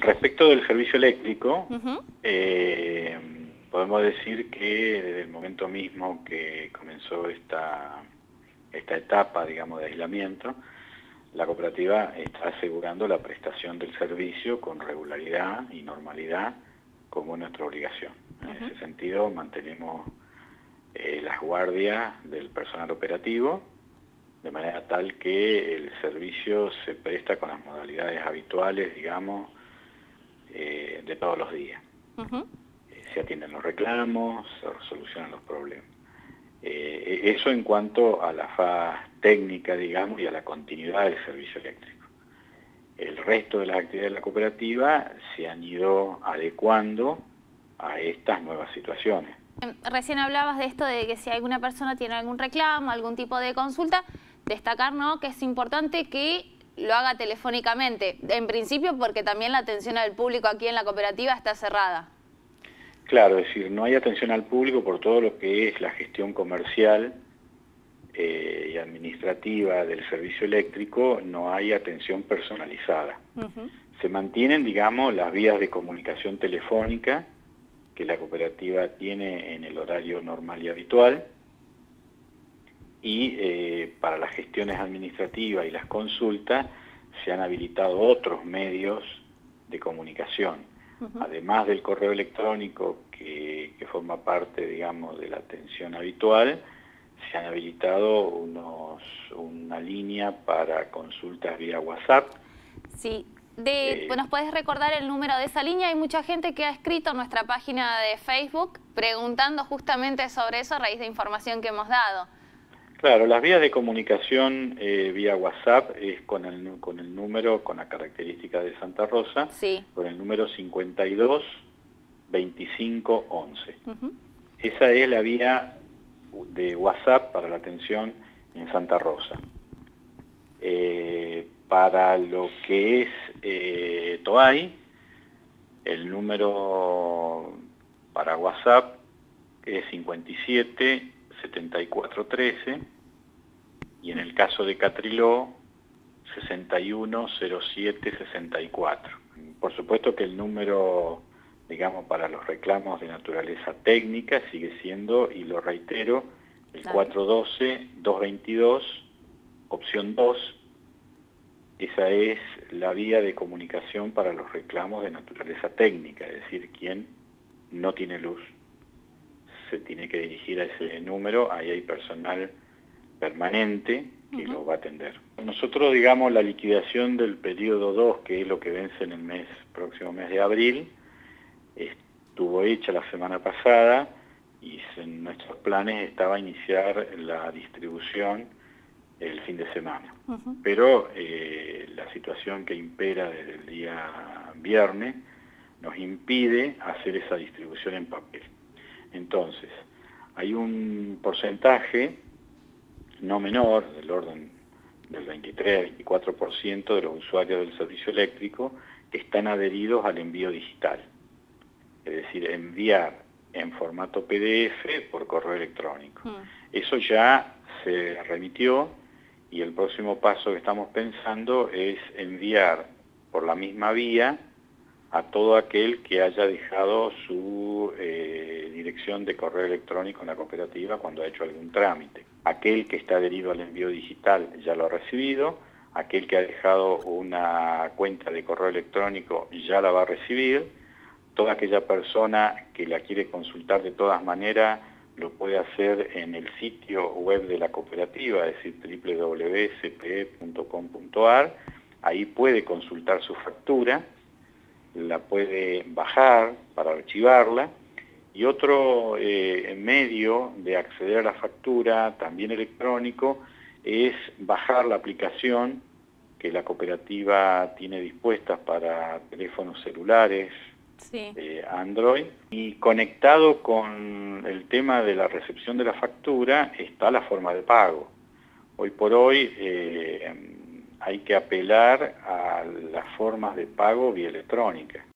Respecto del servicio eléctrico, Ujú. podemos decir que desde el momento mismo que comenzó esta etapa, digamos, de aislamiento, la cooperativa está asegurando la prestación del servicio con regularidad y normalidad, como es nuestra obligación. En ese sentido, mantenemos las guardias del personal operativo, de manera tal que el servicio se presta con las modalidades habituales, digamos, de todos los días. Se atienden los reclamos, se solucionan los problemas. Eso en cuanto a la faz técnica, digamos, y a la continuidad del servicio eléctrico. El resto de las actividades de la cooperativa se han ido adecuando a estas nuevas situaciones. Recién hablabas de esto de que si alguna persona tiene algún reclamo, algún tipo de consulta, destacar, ¿no?, que es importante que lo haga telefónicamente, en principio porque también la atención al público aquí en la cooperativa está cerrada. Claro, es decir, no hay atención al público por todo lo que es la gestión comercial y administrativa del servicio eléctrico, no hay atención personalizada. Se mantienen, digamos, las vías de comunicación telefónica que la cooperativa tiene en el horario normal y habitual, y para las gestiones administrativas y las consultas se han habilitado otros medios de comunicación. Además del correo electrónico que forma parte, digamos, de la atención habitual, se han habilitado una línea para consultas vía WhatsApp. Sí. ¿Nos puedes recordar el número de esa línea? Hay mucha gente que ha escrito en nuestra página de Facebook preguntando justamente sobre eso a raíz de información que hemos dado. Claro, las vías de comunicación vía WhatsApp es con el número, con la característica de Santa Rosa, sí, con el número 52 25 11. Esa es la vía de WhatsApp para la atención en Santa Rosa. Para lo que es Toay, el número para WhatsApp es 57 74 13, y en el caso de Catriló 61 07 64. Por supuesto que el número, digamos, para los reclamos de naturaleza técnica sigue siendo, y lo reitero, el 412 222 opción 2. Esa es la vía de comunicación para los reclamos de naturaleza técnica, es decir, quien no tiene luz se tiene que dirigir a ese número. Ahí hay personal permanente que lo va a atender. Nosotros, digamos, la liquidación del periodo 2, que es lo que vence en el próximo mes de abril, estuvo hecha la semana pasada, y en nuestros planes estaba iniciar la distribución el fin de semana. Pero la situación que impera desde el día viernes nos impide hacer esa distribución en papel. Entonces, hay un porcentaje no menor, del orden del 23-24% de los usuarios del servicio eléctrico que están adheridos al envío digital. Es decir, enviar en formato PDF por correo electrónico. Eso ya se remitió, y el próximo paso que estamos pensando es enviar por la misma vía a todo aquel que haya dejado su dirección de correo electrónico en la cooperativa cuando ha hecho algún trámite. Aquel que está adherido al envío digital ya lo ha recibido, aquel que ha dejado una cuenta de correo electrónico ya la va a recibir, toda aquella persona que la quiere consultar de todas maneras lo puede hacer en el sitio web de la cooperativa, es decir, www.cpe.com.ar. Ahí puede consultar su factura, la puede bajar para archivarla, y otro medio de acceder a la factura, también electrónico, es bajar la aplicación que la cooperativa tiene dispuesta para teléfonos celulares, Android, y conectado con el tema de la recepción de la factura está la forma de pago. Hoy por hoy hay que apelar a las formas de pago vía electrónica.